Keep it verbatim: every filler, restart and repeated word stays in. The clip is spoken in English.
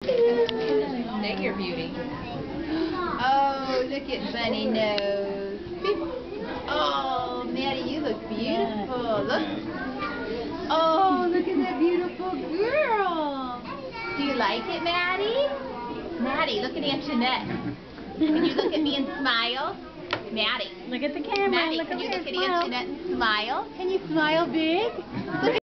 Name your beauty. Oh, look at Bunny Nose. Oh, Maddie, you look beautiful. Look. Oh, look at that beautiful girl. Do you like it, Maddie? Maddie, look at Aunt Jeanette. Can you look at me and smile? Maddie. Look at the camera. Maddie, look can you here, look at smile. Aunt Jeanette and smile? Can you smile big? Look